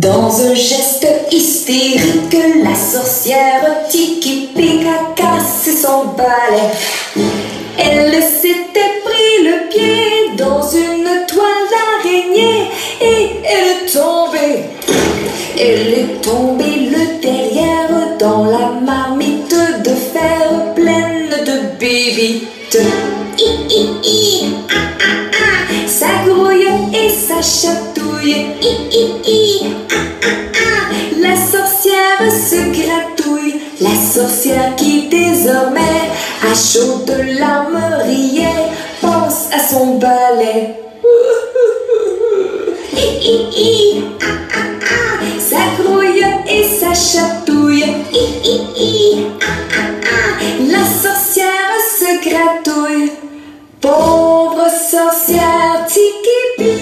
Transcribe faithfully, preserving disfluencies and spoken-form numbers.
Dans un geste hystérique, la sorcière Tiki Pic a cassé son balai. Elle s'était pris le pied dans une toile d'araignée et elle est tombée. Elle est tombée le derrière dans la marmite de fer pleine de bébites. Hi, hi, hi, ah, ah, ah. Ça grouille et ça chatouille. Hi, hi, hi, ah, ah, ah. La sorcière se gratouille. La sorcière qui désormais, à chaudes larmes riait, pense à son balai. Hi, hi, hi, ah, ah, ah. Ça grouille et ça chatouille. Hi, hi, hi, ah, ah, ah. La sorcière se gratouille. Pauvre sorcière Tiki Pic.